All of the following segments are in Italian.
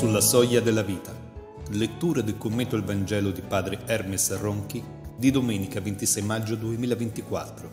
Sulla soglia della vita. Lettura del commento al Vangelo di padre Hermes Ronchi di domenica 26 maggio 2024.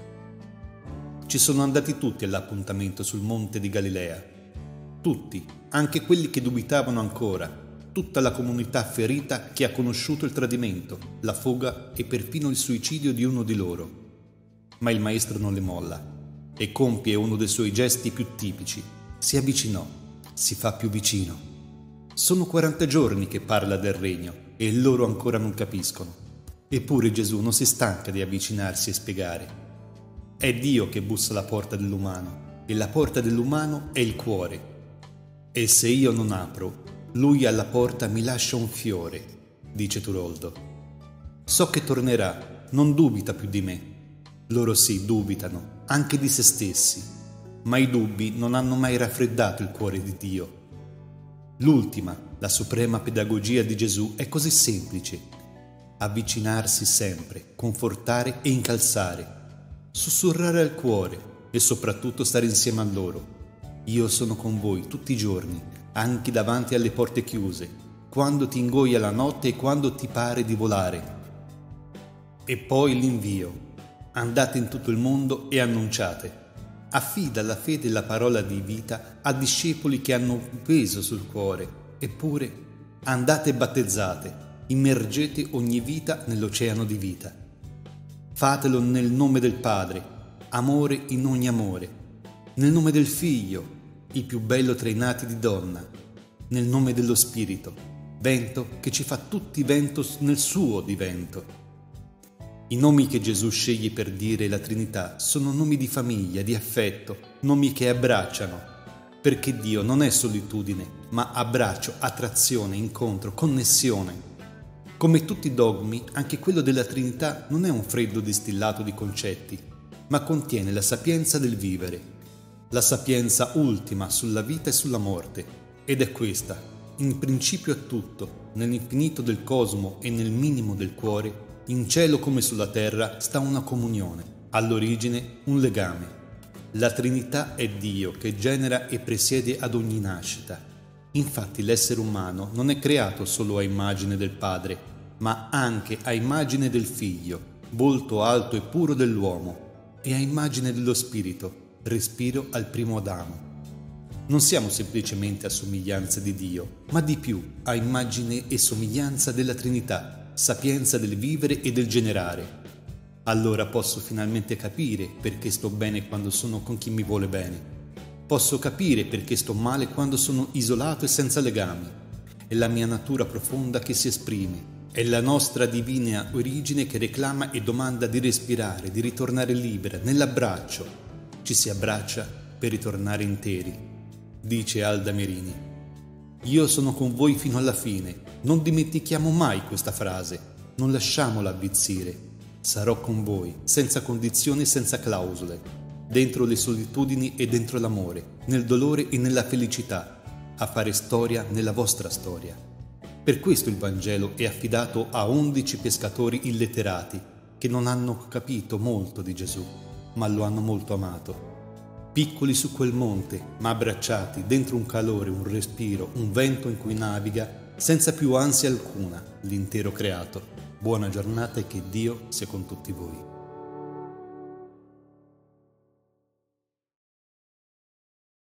Ci sono andati tutti all'appuntamento sul monte di Galilea. Tutti, anche quelli che dubitavano ancora, tutta la comunità ferita che ha conosciuto il tradimento, la foga e perfino il suicidio di uno di loro. Ma il maestro non le molla e compie uno dei suoi gesti più tipici. Si avvicinò, si fa più vicino. Sono 40 giorni che parla del regno e loro ancora non capiscono. Eppure Gesù non si stanca di avvicinarsi e spiegare. È Dio che bussa alla porta dell'umano e la porta dell'umano è il cuore. E se io non apro, Lui alla porta mi lascia un fiore, dice Turoldo. So che tornerà, non dubita più di me. Loro sì, dubitano, anche di se stessi, ma i dubbi non hanno mai raffreddato il cuore di Dio. L'ultima, la suprema pedagogia di Gesù è così semplice: avvicinarsi sempre, confortare e incalzare, sussurrare al cuore e soprattutto stare insieme a loro. Io sono con voi tutti i giorni, anche davanti alle porte chiuse, quando ti ingoia la notte e quando ti pare di volare. E poi l'invio. Andate in tutto il mondo e annunciate. Affida la fede e la parola di vita a discepoli che hanno un peso sul cuore. Eppure, andate e battezzate, immergete ogni vita nell'oceano di vita. Fatelo nel nome del Padre, amore in ogni amore, nel nome del Figlio, il più bello tra i nati di donna, nel nome dello Spirito, vento che ci fa tutti vento nel suo di vento. I nomi che Gesù sceglie per dire la Trinità sono nomi di famiglia, di affetto, nomi che abbracciano, perché Dio non è solitudine, ma abbraccio, attrazione, incontro, connessione. Come tutti i dogmi, anche quello della Trinità non è un freddo distillato di concetti, ma contiene la sapienza del vivere, la sapienza ultima sulla vita e sulla morte, ed è questa, in principio a tutto, nell'infinito del cosmo e nel minimo del cuore. In cielo come sulla terra sta una comunione, all'origine un legame. La Trinità è Dio che genera e presiede ad ogni nascita. Infatti l'essere umano non è creato solo a immagine del Padre, ma anche a immagine del Figlio, volto alto e puro dell'uomo, e a immagine dello Spirito, respiro al primo Adamo. Non siamo semplicemente a somiglianza di Dio, ma di più a immagine e somiglianza della Trinità, sapienza del vivere e del generare. Allora posso finalmente capire perché sto bene quando sono con chi mi vuole bene. Posso capire perché sto male quando sono isolato e senza legami. È la mia natura profonda che si esprime. È la nostra divina origine che reclama e domanda di respirare, di ritornare libera, nell'abbraccio. Ci si abbraccia per ritornare interi, dice Alda Merini. Io sono con voi fino alla fine. Non dimentichiamo mai questa frase, non lasciamola avvizzire. Sarò con voi, senza condizioni e senza clausole, dentro le solitudini e dentro l'amore, nel dolore e nella felicità, a fare storia nella vostra storia. Per questo il Vangelo è affidato a 11 pescatori illetterati che non hanno capito molto di Gesù, ma lo hanno molto amato. Piccoli su quel monte, ma abbracciati dentro un calore, un respiro, un vento in cui naviga, senza più ansia alcuna, l'intero creato. Buona giornata e che Dio sia con tutti voi.